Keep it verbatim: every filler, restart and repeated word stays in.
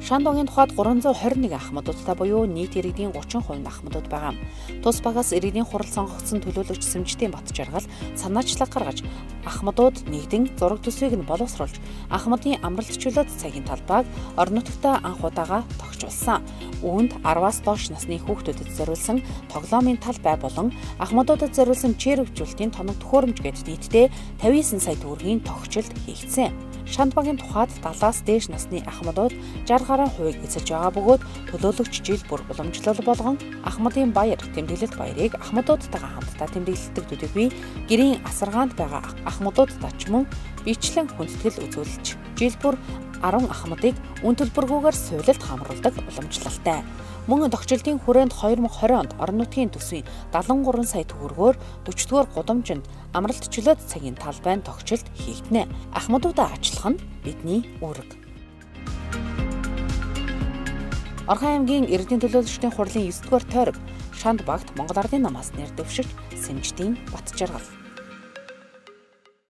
Шанд багийн тухайд гурван зуун хорин нэг ахмадуудтай буюу нийт иргэдийн гучин хувь нь ахмадууд байгаа. Тус багаас иргэдийн хурал сонгогдсон төлөөлөгч Сэмжтийн Бат жаргал санаачлаг гаргаж ахмадууд нэгдэн зураг төсвийг нь боловсруулж ахмадын амралт чөлөөт цагийн талбайг орон нутагтаа анх удаага тогтжуулсан. Үүнд араваас доош насны хүүхдүүдэд зориулсан тоглоомын талбай болон ахмадуудад зориулсан чирэгжүүлэлтийн тоног төхөөрөмж гээд нийтдээ тавин девять сая төгрөгийн тогтчлт хийгдсэн. Шанд багийн тухайд далаас дээш насны ахмадууд шарх гаруй хувийг эзэлж байгаа бөгөөд төлөөлөгч жил бүр уламжлал болгон Ахмадын баяр тэмдэглэлт баярыг ахмадуудтайгаа хамтдаа тэмдэглэдэг төдийгүй гэрийн асаргаанд байгаа ахмадуудтай ч мөн бичлэн хүндэтгэл үзүүлж жил бүр арван ахмадыг үн төлбөргүйгээр суулилт хамруулдаг уламжлалтай. Мөн тогтчлтын хүрээнд хоёр мың и двадцать онд орон нутгийн төсвийн седемдесет и три сая төгрөгөөр forty дугаар гудамжинд амралт чөлөөт цагийн талбайн тогтчлт хийгдэнэ. Ахмадуудаа ажиллах нь бидний үүрэг. Орхон аймгийн Иргэдийн төлөөлөгчдийн хурлын девять дугаар тойрог Шанд багт Монгол Ардын намаас нэр дэвшиж Сэмжтийн Бат жаргал